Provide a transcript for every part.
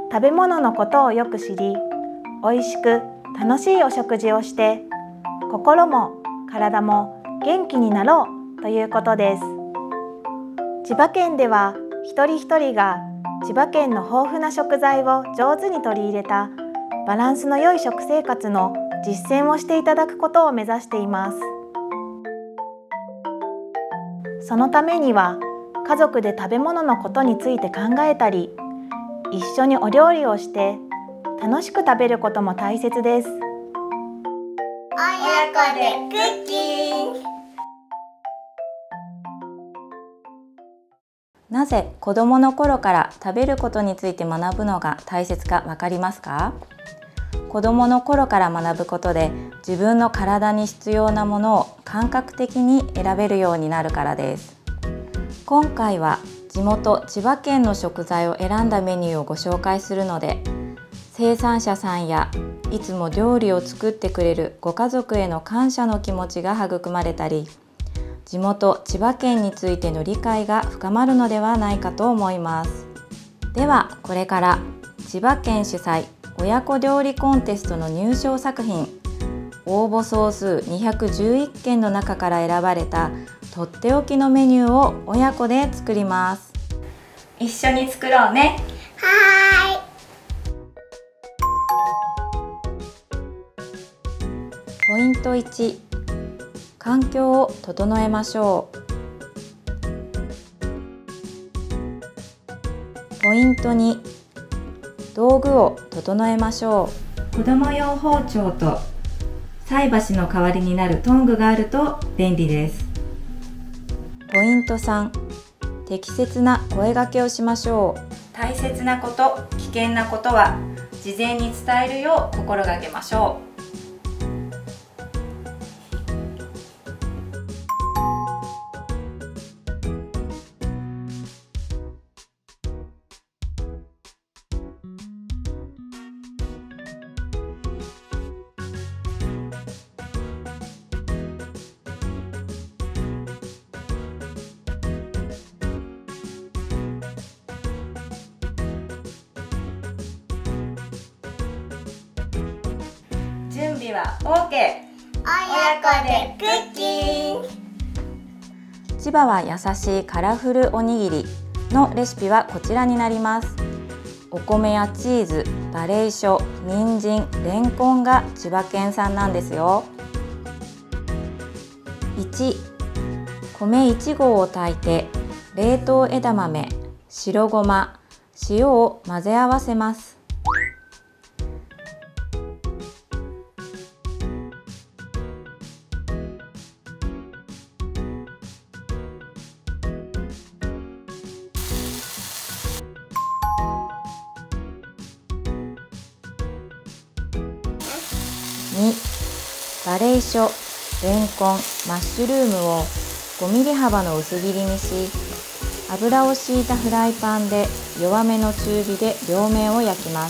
食べ物のことをよく知り、美味しく楽しいお食事をして、心も体も元気になろうということです。千葉県では一人一人が千葉県の豊富な食材を上手に取り入れたバランスの良い食生活の実践をしていただくことを目指しています。そのためには家族で食べ物のことについて考えたり、一緒にお料理をして楽しく食べることも大切です。 親子でクッキング。 なぜ子どもの頃から食べることについて学ぶのが大切かわかりますか？子どもの頃から学ぶことで自分の体に必要なものを感覚的に選べるようになるからです。今回は地元千葉県の食材を選んだメニューをご紹介するので、生産者さんやいつも料理を作ってくれるご家族への感謝の気持ちが育まれたり、地元千葉県についての理解が深まるのではないかと思います。ではこれから千葉県主催親子料理コンテストの入賞作品、応募総数211件の中から選ばれたとっておきのメニューを親子で作ります。一緒に作ろうね。 はポイント1、環境を整えましょう。ポイント2、道具を整えましょう。子供用包丁と菜箸の代わりになるトングがあると便利です。ポイント3、適切な声掛けをしましょう。大切なこと、危険なことは事前に伝えるよう心がけましょう。準備は OK。 親子でクッキング。 千葉は優しいカラフルおにぎりのレシピはこちらになります。お米やチーズ、バレイショ、人参、レンコンが千葉県産なんですよ。1、米1合を炊いて冷凍枝豆、白ごま、塩を混ぜ合わせます。2、バレイショ、レンコン、マッシュルームを5ミリ幅の薄切りにし、油を敷いたフライパンで弱めの中火で両面を焼きます。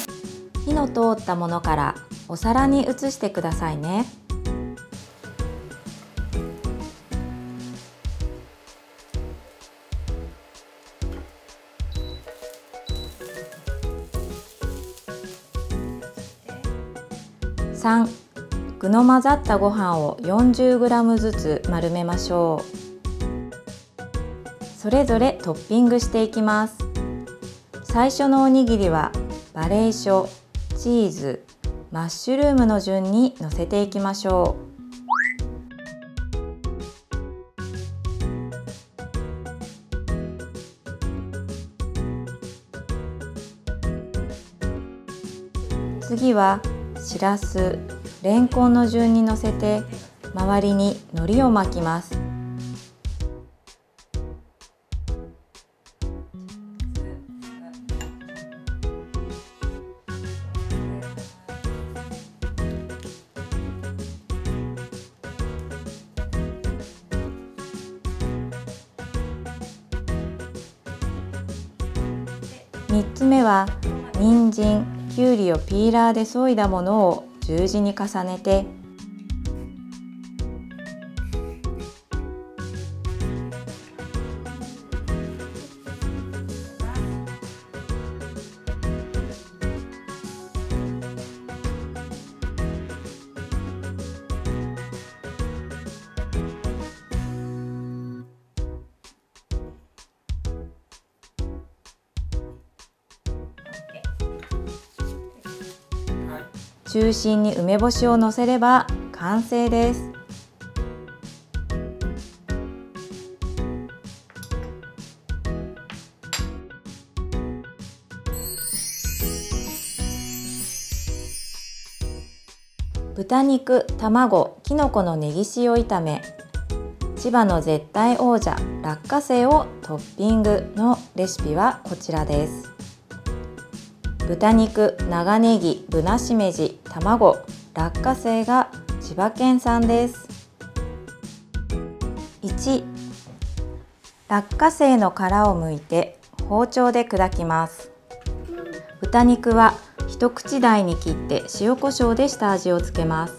火の通ったものからお皿に移してくださいね。3、具の混ざったご飯を 40g ずつ丸めましょう。それぞれトッピングしていきます。最初のおにぎりはバレイショ、チーズ、マッシュルームの順に乗せていきましょう。次はしらす、レンコンの順に乗せて周りに海苔を巻きます。3つ目は人参、きゅうりをピーラーで削いだものを十字に重ねて、 中心に梅干しをのせれば完成です。豚肉、卵、きのこのネギ塩炒め、千葉の絶対王者落花生をトッピングのレシピはこちらです。豚肉、長ネギ、ぶなしめじ、卵、落花生が千葉県産です。1、落花生の殻を剥いて包丁で砕きます。豚肉は一口大に切って塩コショウで下味をつけます。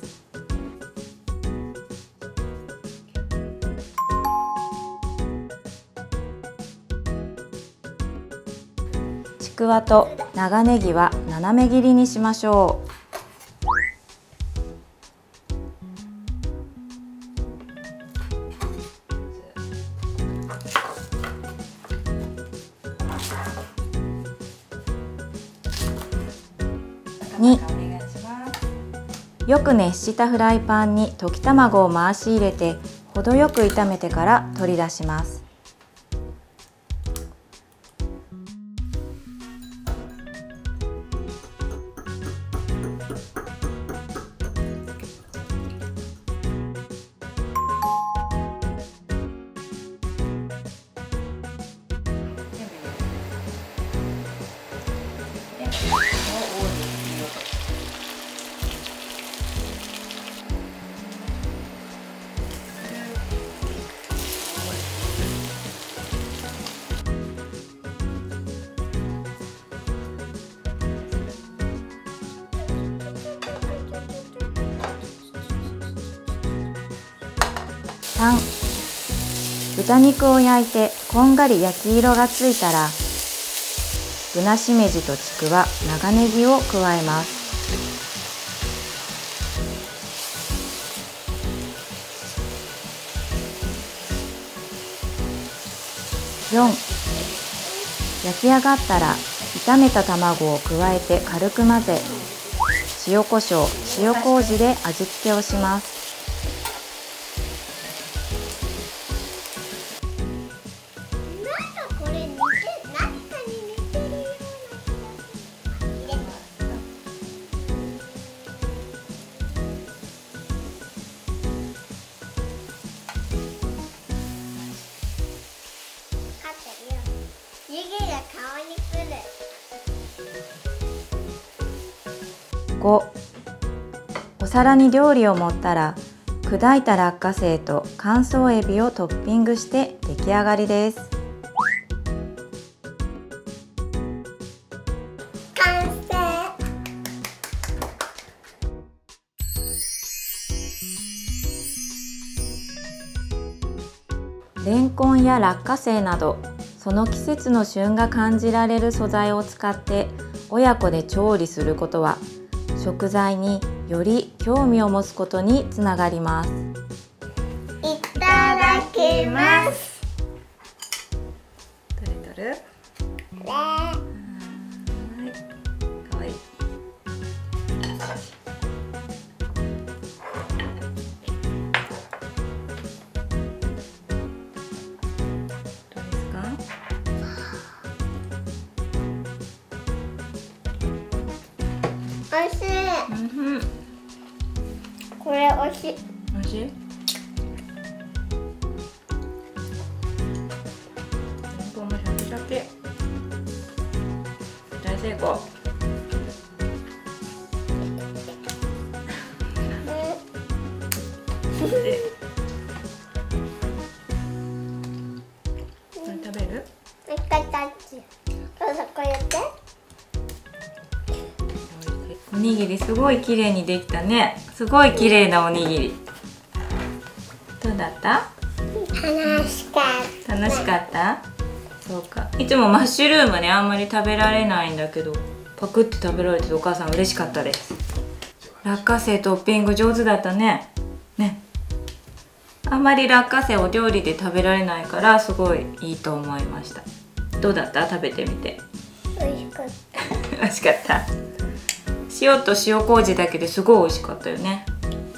ちくわと長ネギは斜め切りにしましょう。2、よく熱したフライパンに溶き卵を回し入れて程よく炒めてから取り出します。3、豚肉を焼いてこんがり焼き色がついたら、ぶなしめじとちくわ、長ネギを加えます。4、焼き上がったら炒めた卵を加えて軽く混ぜ、塩コショウ、塩麹で味付けをします。5、お皿に料理を盛ったら砕いた落花生と乾燥エビをトッピングして出来上がりです。 完成。 レンコンや落花生などその季節の旬が感じられる素材を使って親子で調理することは、食材により興味を持つことにつながります。 いただきます。 どれかわいい。どうですか？ おいしい。これおいしい。 おいしい？レンコンもシャキシャキ。大成功。で、これ食べる？ 一回タッチ。どうぞこうやって。 おにぎりすごい綺麗にできたね。すごい綺麗なおにぎり。どうだった？ 楽しかった。 楽しかった？そうか。いつもマッシュルームね、あんまり食べられないんだけど、パクって食べられてお母さん嬉しかったです。落花生トッピング上手だったね。ね。あんまり落花生お料理で食べられないからすごいいいと思いました。どうだった？食べてみて。 美味しかった。 美味しかった。 塩と塩麹だけですごい美味しかったよね、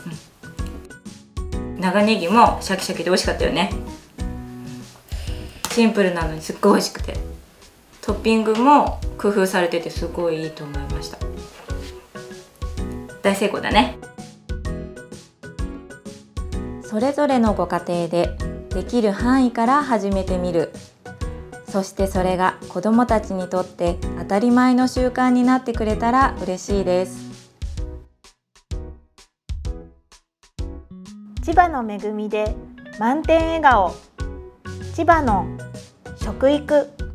長ネギもシャキシャキで美味しかったよね。シンプルなのにすっごい美味しくて、トッピングも工夫されててすごいいいと思いました。大成功だね。それぞれのご家庭でできる範囲から始めてみる。そしてそれが子どもたちにとって当たり前の習慣になってくれたら嬉しいです。 千葉の恵みで満点笑顔。千葉の食育。